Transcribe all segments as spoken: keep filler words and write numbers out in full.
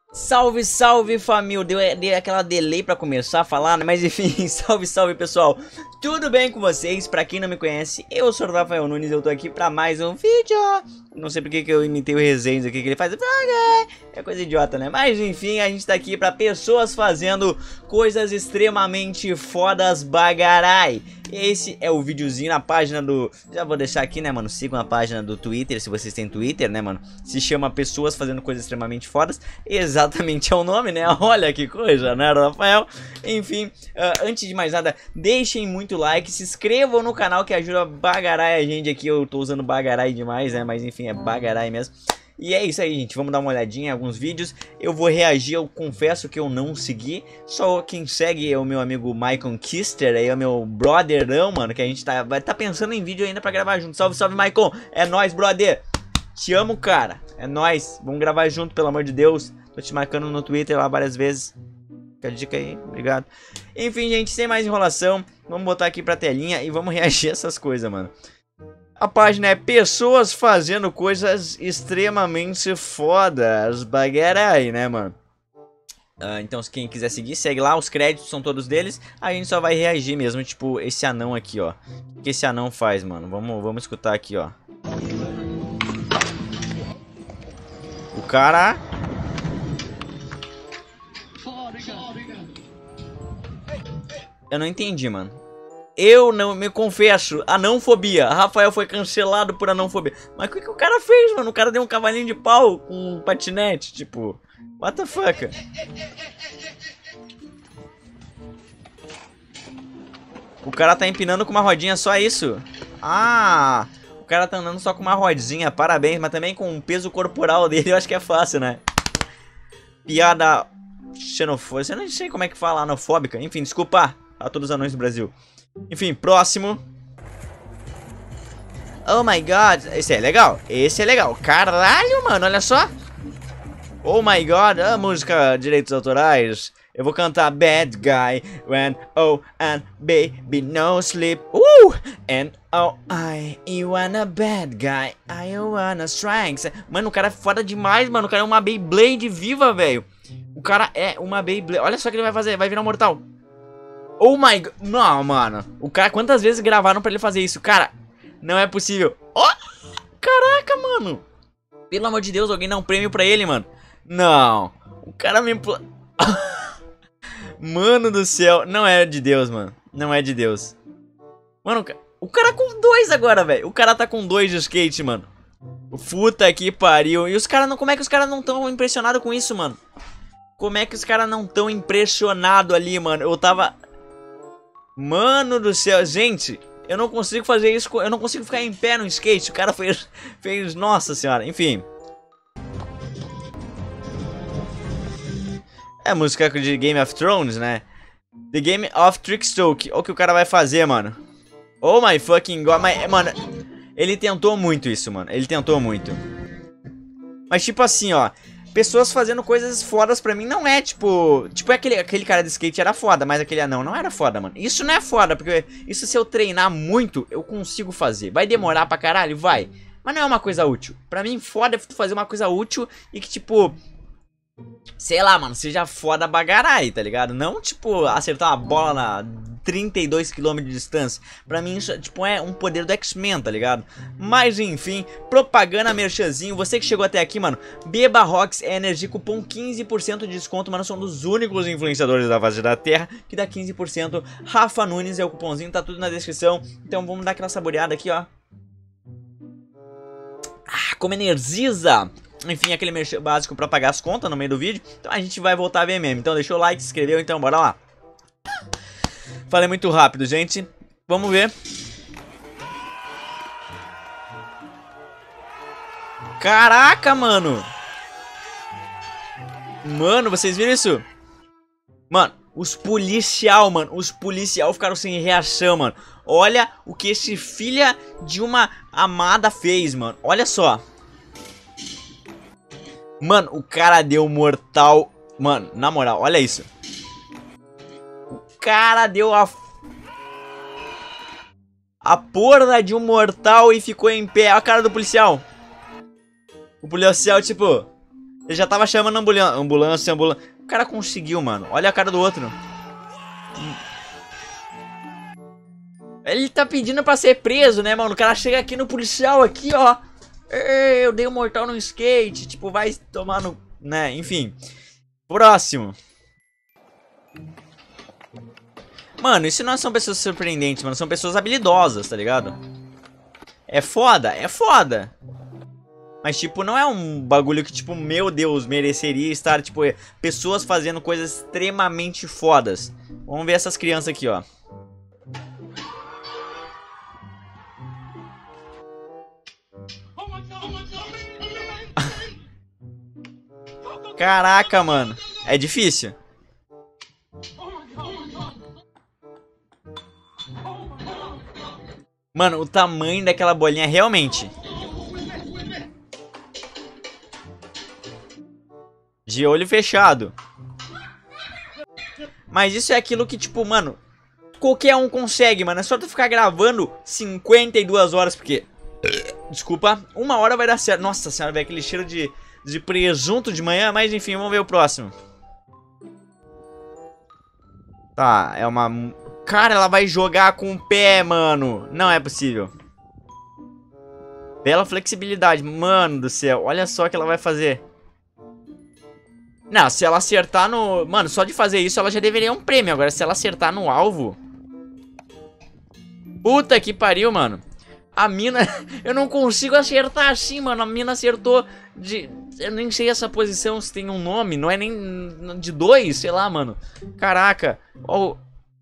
Salve, salve família, deu, deu aquela delay pra começar a falar, né? Mas enfim, salve, salve pessoal. Tudo bem com vocês? Pra quem não me conhece, eu sou o Rafael Nunes e eu tô aqui pra mais um vídeo. Não sei porque que eu imitei o Resendes aqui, que ele faz... É coisa idiota, né? Mas enfim, a gente tá aqui pra pessoas fazendo coisas extremamente fodas bagarai. Esse é o videozinho na página do... Já vou deixar aqui, né, mano? Sigam a página do Twitter, se vocês têm Twitter, né, mano? Se chama Pessoas Fazendo Coisas Extremamente Fodas. Exatamente é o nome, né? Olha que coisa, né, Rafael? Enfim, uh, antes de mais nada, deixem muito like, se inscrevam no canal que ajuda a bagarai a gente aqui. Eu tô usando bagarai demais, né? Mas enfim, é bagarai mesmo. E é isso aí, gente, vamos dar uma olhadinha em alguns vídeos. Eu vou reagir, eu confesso que eu não segui. Só quem segue é o meu amigo Maicon Kister, aí é o meu brotherão, mano. Que a gente tá, vai tá pensando em vídeo ainda pra gravar junto. Salve, salve, Maicon, é nóis, brother. Te amo, cara, é nóis. Vamos gravar junto, pelo amor de Deus. Tô te marcando no Twitter lá várias vezes. Fica a dica aí, obrigado. Enfim, gente, sem mais enrolação, vamos botar aqui pra telinha e vamos reagir a essas coisas, mano. A página é Pessoas Fazendo Coisas Extremamente Fodas bagarai, né, mano? Uh, então, se quem quiser seguir, segue lá. Os créditos são todos deles. A gente só vai reagir mesmo, tipo, esse anão aqui, ó. O que esse anão faz, mano? Vamos, vamos escutar aqui, ó. O cara... Eu não entendi, mano. Eu não me confesso, anãofobia. Rafael foi cancelado por anãofobia. Mas o que, que o cara fez, mano? O cara deu um cavalinho de pau com um patinete, tipo, what the fuck? O cara tá empinando com uma rodinha, só isso? Ah, o cara tá andando só com uma rodinha, parabéns. Mas também com o peso corporal dele, eu acho que é fácil, né? Piada xenofóbica, eu não sei como é que fala, anofóbica. Enfim, desculpa a todos os anões do Brasil. Enfim, próximo. Oh my god, esse é legal, esse é legal. Caralho, mano, olha só. Oh my god, a música direitos autorais. Eu vou cantar Bad Guy when oh and baby no sleep. Uh! And oh I you wanna bad guy, I wanna strength. Mano, o cara é foda demais, mano. O cara é uma Beyblade viva, velho. O cara é uma Beyblade. Olha só o que ele vai fazer, vai virar mortal. Oh my god. Não, mano. O cara, quantas vezes gravaram pra ele fazer isso? Cara, não é possível. Oh! Caraca, mano. Pelo amor de Deus, alguém dá um prêmio pra ele, mano. Não. O cara me... Mano do céu. Não é de Deus, mano. Não é de Deus. Mano, o cara com dois agora, velho. O cara tá com dois de skate, mano. Puta que pariu. E os caras não... Como é que os caras não tão impressionados com isso, mano? Como é que os caras não tão impressionados ali, mano? Eu tava... Mano do céu, gente, eu não consigo fazer isso, eu não consigo ficar em pé no skate. O cara fez, fez, nossa senhora, enfim. É música de Game of Thrones, né? The Game of Trickstoke. Olha o que o cara vai fazer, mano. Oh my fucking god, mas, mano, ele tentou muito isso, mano, ele tentou muito. Mas tipo assim, ó, pessoas fazendo coisas fodas pra mim não é, tipo... Tipo, aquele, aquele cara de skate era foda, mas aquele anão não era foda, mano. Isso não é foda, porque isso se eu treinar muito, eu consigo fazer. Vai demorar pra caralho? Vai. Mas não é uma coisa útil. Pra mim, foda é fazer uma coisa útil e que, tipo... Sei lá, mano, seja foda bagarai, tá ligado? Não, tipo, acertar uma bola na trinta e dois quilômetros de distância. Pra mim, isso, tipo, é um poder do X-Men, tá ligado? Mas, enfim, propaganda, merchanzinho. Você que chegou até aqui, mano, Beba Rocks Energy, cupom quinze por cento de desconto, mano. São dos únicos influenciadores da face da terra que dá quinze por cento. Rafa Nunes é o cupomzinho, tá tudo na descrição. Então vamos dar aquela saboreada aqui, ó. Ah, como energiza! Enfim, aquele merchan básico pra pagar as contas no meio do vídeo. Então a gente vai voltar a ver mesmo. Então deixou o like, se inscreveu, então bora lá. Falei muito rápido, gente. Vamos ver. Caraca, mano. Mano, vocês viram isso? Mano, os policial, mano. Os policial ficaram sem reação, mano. Olha o que esse filha de uma amada fez, mano. Olha só. Mano, o cara deu mortal. Mano, na moral, olha isso. O cara deu a... A porra de um mortal e ficou em pé. Olha a cara do policial. O policial, tipo... Ele já tava chamando ambulância, ambulância, ambulância. O cara conseguiu, mano. Olha a cara do outro. Ele tá pedindo pra ser preso, né, mano? O cara chega aqui no policial, aqui, ó. Ei, eu dei um mortal no skate. Tipo, vai tomar no... né, enfim. Próximo. Mano, isso não são pessoas surpreendentes, mano. São pessoas habilidosas, tá ligado? É foda, é foda. Mas, tipo, não é um bagulho que, tipo, meu Deus, mereceria estar, tipo, pessoas fazendo coisas extremamente fodas. Vamos ver essas crianças aqui, ó. Caraca, mano. É difícil. Mano, o tamanho daquela bolinha realmente. De olho fechado. Mas isso é aquilo que, tipo, mano, qualquer um consegue, mano. É só tu ficar gravando cinquenta e duas horas, porque... Desculpa, uma hora vai dar certo. Nossa senhora, velho, aquele cheiro de, de presunto de manhã. Mas enfim, vamos ver o próximo. Tá, é uma... Cara, ela vai jogar com o pé, mano. Não é possível. Bela flexibilidade. Mano do céu, olha só o que ela vai fazer. Não, se ela acertar no... Mano, só de fazer isso ela já deveria um prêmio. Agora, se ela acertar no alvo... Puta que pariu, mano. A mina... Eu não consigo acertar assim, mano. A mina acertou de... Eu nem sei essa posição se tem um nome. Não é nem de dois, sei lá, mano. Caraca. Ó...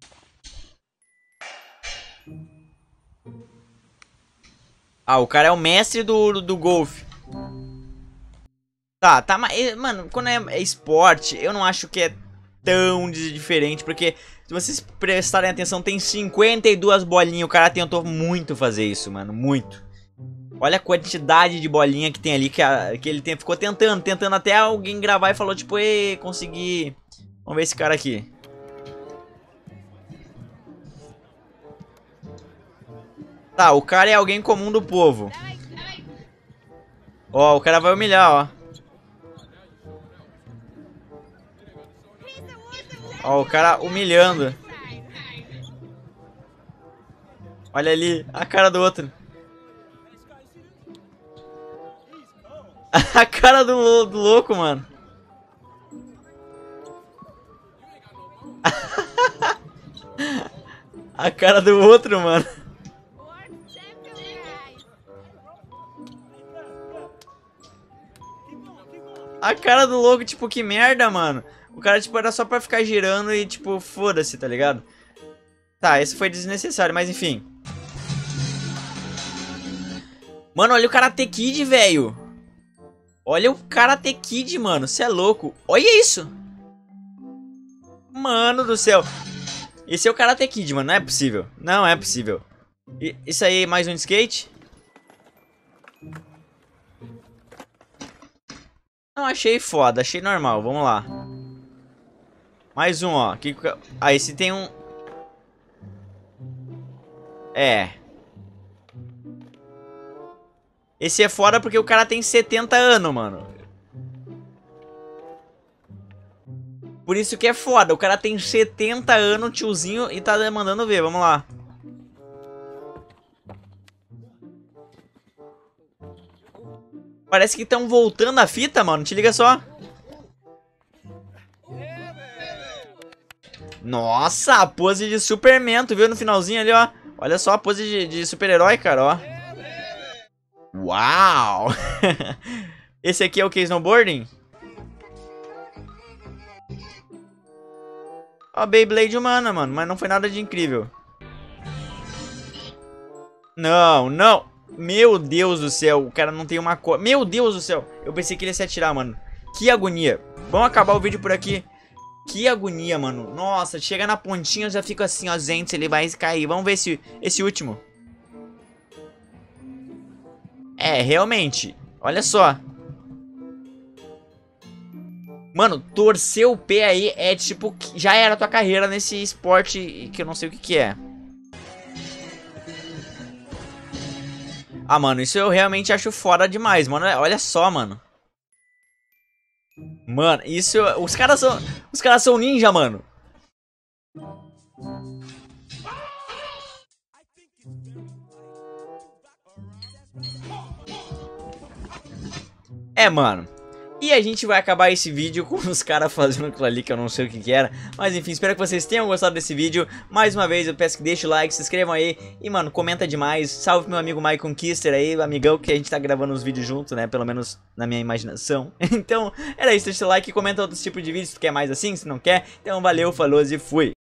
Ah, o cara é o mestre do, do golfe. Tá, tá, mas, mano, quando é esporte, eu não acho que é tão diferente, porque se vocês prestarem atenção, tem cinquenta e duas bolinhas, o cara tentou muito fazer isso, mano, muito. Olha a quantidade de bolinha que tem ali, que, a, que ele tem, ficou tentando, tentando até alguém gravar e falou, tipo, ei, consegui. Vamos ver esse cara aqui. Tá, o cara é alguém comum do povo. Ó, o cara vai humilhar, ó. Ó, o cara humilhando. Olha ali, a cara do outro. A cara do, do louco, mano. A cara do outro, mano. A cara do louco, tipo, que merda, mano. O cara, tipo, era só pra ficar girando e, tipo, foda-se, tá ligado? Tá, esse foi desnecessário, mas enfim. Mano, olha o Karate Kid, velho. Olha o Karate Kid, mano. Você é louco. Olha isso. Mano do céu. Esse é o Karate Kid, mano. Não é possível. Não é possível. E, isso aí, mais um skate? Não, achei foda. Achei normal. Vamos lá. Mais um, ó. Que... Ah, esse tem um... É. Esse é foda porque o cara tem setenta anos, mano. Por isso que é foda. O cara tem setenta anos, tiozinho, e tá mandando ver. Vamos lá. Parece que estão voltando a fita, mano. Te liga só. Nossa, a pose de Superman, tu viu no finalzinho ali, ó. Olha só a pose de, de super-herói, cara, ó. Uau! Esse aqui é o que? Snowboarding? Ó, Beyblade humana, mano. Mas não foi nada de incrível. Não, não. Meu Deus do céu. O cara não tem uma cor. Meu Deus do céu. Eu pensei que ele ia se atirar, mano. Que agonia. Vamos acabar o vídeo por aqui. Que agonia, mano. Nossa, chega na pontinha, eu já fico assim, ó, gente, ele vai cair. Vamos ver esse, esse último. É, realmente. Olha só. Mano, torcer o pé aí é tipo... Já era a tua carreira nesse esporte que eu não sei o que que é. Ah, mano, isso eu realmente acho foda demais, mano. Olha só, mano. Mano, isso... Os caras são... Os caras são ninja, mano. É, mano. E a gente vai acabar esse vídeo com os caras fazendo aquilo ali que eu não sei o que que era. Mas enfim, espero que vocês tenham gostado desse vídeo. Mais uma vez eu peço que deixem o like, se inscrevam aí. E mano, comenta demais. Salve meu amigo Maicon Kister aí, amigão, que a gente tá gravando os vídeos junto, né? Pelo menos na minha imaginação. Então, era isso, deixa o like e comenta outros tipos de vídeos se tu quer mais assim, se não quer. Então valeu, falou e fui.